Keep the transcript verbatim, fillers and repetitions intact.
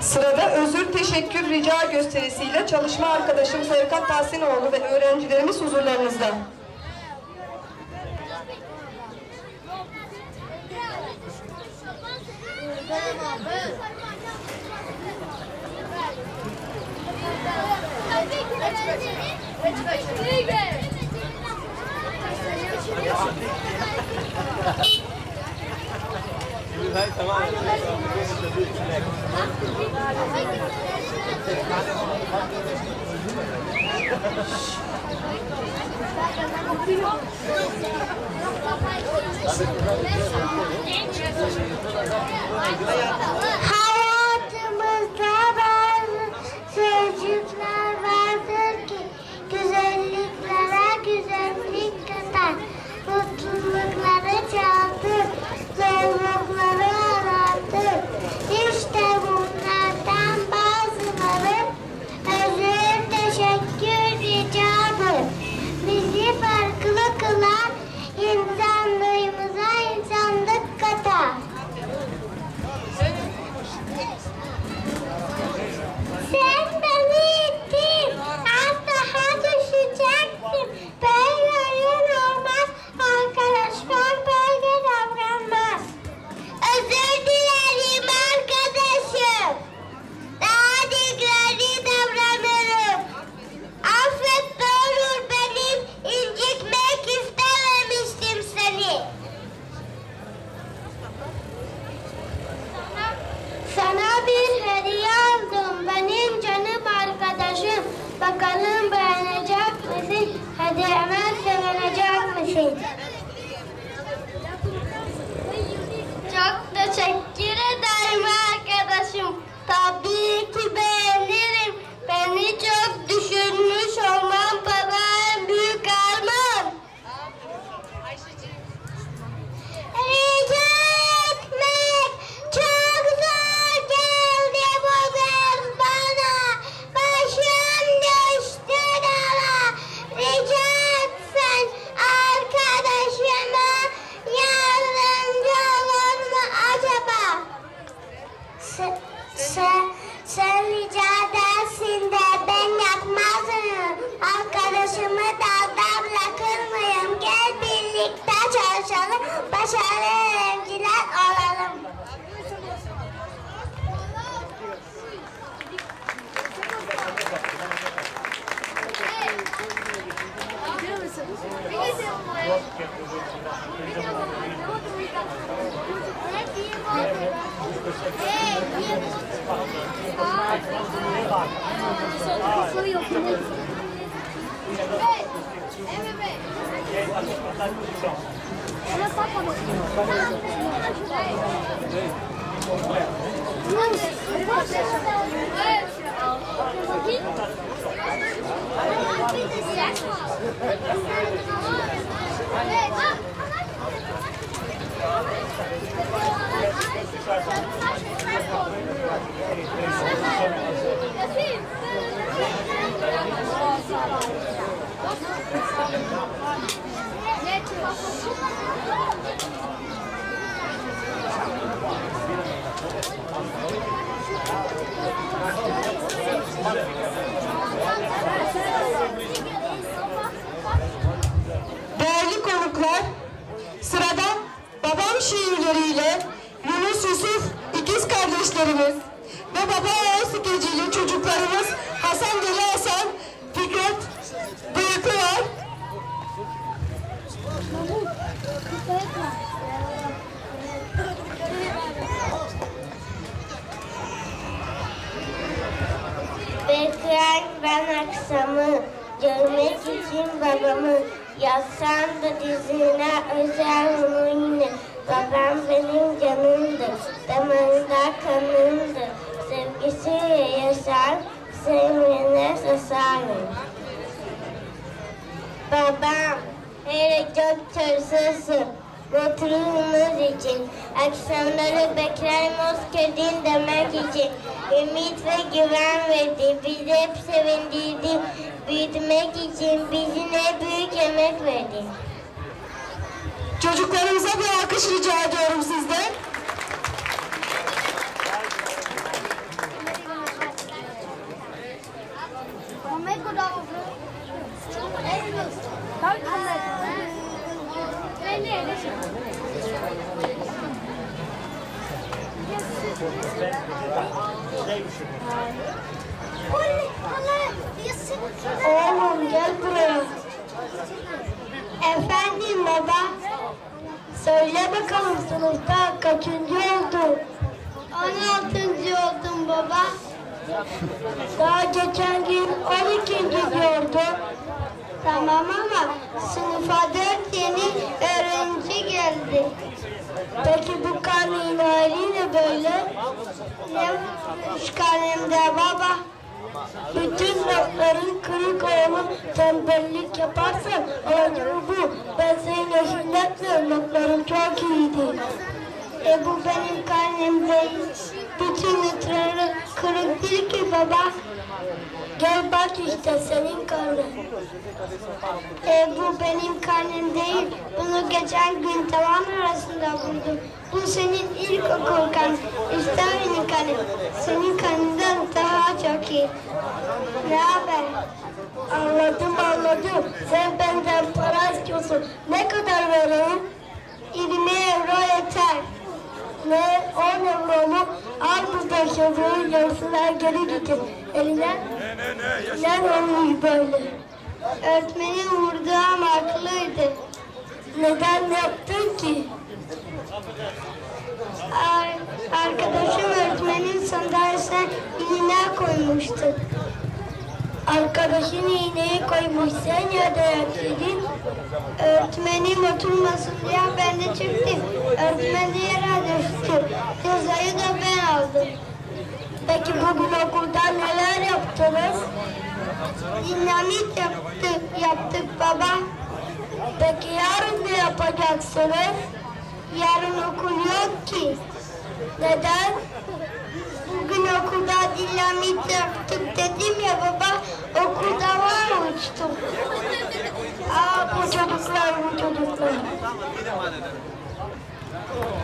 Sırada özür, teşekkür, rica gösterisiyle çalışma arkadaşım Serkan Tahsinoğlu ve öğrencilerimiz huzurlarınızda. Hayatımızda bazı sözcükler vardır ki güzelliklere güzellik katar, mutlulukları çoğaltır, zorlukları azaltır. İşte bunlardan bazıları özür, teşekkür, ricadır. Bizi farklı kılan, insanlığımıza insanlık katar. Sen beni ittin, az daha düşecektim. Böyle oyun olmaz, arkadaşlar böyle davranmaz. Özür dilerim arkadaşım. Daha dikkatli davranırım. Affet ne olur, benim incitmek istememiştim seni. Sana bir hediye aldım benim canım arkadaşım. Bakalım beğenecek misin? Hediyeme sevinecek misin? Çok teşekkür ederim arkadaşım. Tabii ki beğenirim. Beni çok düşünmüş olman bana en büyük armağan. Rica etmek çok zor geldi bugün bana. Başım düştü dala. Rica etsen arkadaşıma yardımcı olur mu acaba? Sen, sen, sen rica edersin de ben yapmazım. Arkadaşımı dalda bırakır mıyım? Gel birlikte çalışalım, başarılı öğrenciler olalım. Değerli konuklar, sırada babam şiirleriyle Yunus Yusuf ikiz kardeşlerimiz ve baba oğul skeciyle çocuklarımız Hasan Deli Hasan, Fikret Bıyıklı var. Bekleyen ben akşamı görmek için babamı, yazsam da dizine özel onu yine. Babam benim canımdır, damarında kanımdır. Sevgisiyle yaşar, sevmeyene sasarım. Babam, hele çok çalışırsın. Mutluluğumuz için, akşamları bekler Moskedin demek için. Ümit ve güven verdi, bizi hep sevindirdi. Büyütmek için bizi ne büyük emek verdi. Çocuklarımıza bir alkış rica ediyorum sizden. Oğlum gel buraya. Efendim baba. Söyle bakalım sınıfta kaçıncı oldun? on altıncı oldum baba. Daha geçen gün on ikinci diyordun. Tamam ama sınıfa dört yeni öğrenci geldi. Peki bu karnenin hali ne böyle? Ne varmış karnemde baba? Bütün notların kırık oğlum, tembellik yaparsan olacak bu. Ben senin yaşında etmiyorum, notlarım çok iyiydi. E bu benim karnem değil. Bütün notları kırık değil ki baba. Gel bak işte senin karnen. E bu benim karnem değil. Bunu geçen gün tavan arasında buldum. Bu senin ilkokul karnen. İşte benim karnem. Senin karnından daha çok iyi. Ne haber? Anladım anladım. Sen benden para istiyorsun. Ne kadar vereyim? yirmi euro yeter. Ne on euro mu? Al burada çocuğun yarısına geri getir. Eline ne olmuş böyle? Öğretmenim vurdu ama haklıydı. Neden yaptın ki? Ar arkadaşım öğretmenin sandalyesine iğne koymuştu. Arkadaşın iğneyi koymuş, sen ya dayak yedin. Öğretmenim oturmasın diye ben de çıktım. Öğretmen de yere düştü. Cezayı da ben aldım. Peki bugün okulda neler yaptınız? Dinamit yaptık, yaptık baba. Peki yarın ne yapacaksınız? Yarın okul yok ki. Neden? Bugün okulda dinamit yaptık dedim ya baba. Okulda var uçtum. Aa bu çocuklar bu çocuklar.